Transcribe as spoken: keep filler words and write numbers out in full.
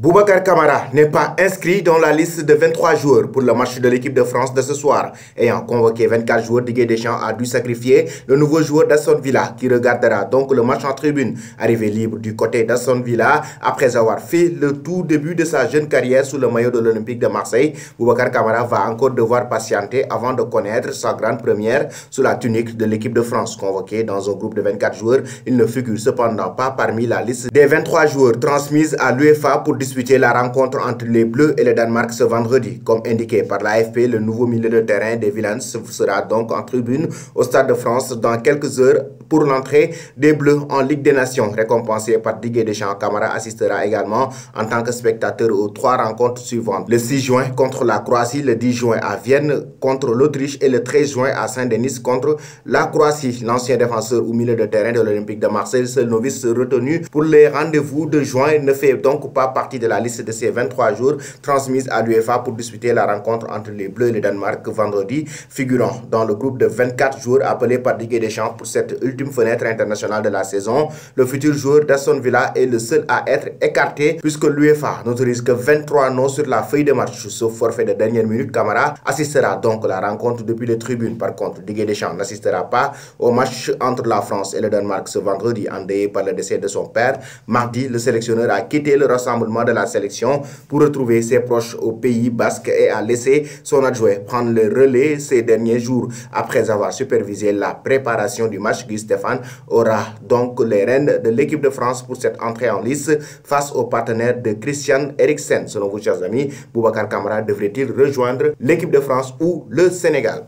Boubacar Kamara n'est pas inscrit dans la liste de vingt-trois joueurs pour le match de l'équipe de France de ce soir. Ayant convoqué vingt-quatre joueurs, Didier Deschamps a dû sacrifier le nouveau joueur d'Aston Villa qui regardera donc le match en tribune. Arrivé libre du côté d'Aston Villa, après avoir fait le tout début de sa jeune carrière sous le maillot de l'Olympique de Marseille, Boubacar Kamara va encore devoir patienter avant de connaître sa grande première sous la tunique de l'équipe de France. Convoqué dans un groupe de vingt-quatre joueurs, il ne figure cependant pas parmi la liste des vingt-trois joueurs transmise à l'UEFA pour disputer la rencontre entre les Bleus et le Danemark ce vendredi. Comme indiqué par l'A F P, le nouveau milieu de terrain des Villains sera donc en tribune au Stade de France dans quelques heures pour l'entrée des Bleus en Ligue des Nations. Récompensé par Didier Deschamps, Kamara assistera également en tant que spectateur aux trois rencontres suivantes. Le six juin contre la Croatie, le dix juin à Vienne contre l'Autriche et le treize juin à Saint-Denis contre la Croatie. L'ancien défenseur ou milieu de terrain de l'Olympique de Marseille, seul novice retenu pour les rendez-vous de juin, ne fait donc pas partie de la liste de ces vingt-trois jours transmise à l'UEFA pour disputer la rencontre entre les Bleus et le Danemark vendredi, figurant dans le groupe de vingt-quatre joueurs appelés par Didier Deschamps pour cette ultime fenêtre internationale de la saison. Le futur joueur d'Aston Villa est le seul à être écarté puisque l'UEFA n'autorise que vingt-trois noms sur la feuille de match. Sauf forfait de dernière minute, Kamara assistera donc à la rencontre depuis les tribunes. Par contre, Didier Deschamps n'assistera pas au match entre la France et le Danemark ce vendredi, endeuillé par le décès de son père. Mardi, le sélectionneur a quitté le rassemblement de la sélection pour retrouver ses proches au Pays Basque et a laissé son adjoint prendre le relais ces derniers jours. Après avoir supervisé la préparation du match, Guy Stéphane aura donc les rênes de l'équipe de France pour cette entrée en lice face au partenaire de Christian Eriksen. Selon vous, chers amis, Boubacar Kamara devrait-il rejoindre l'équipe de France ou le Sénégal?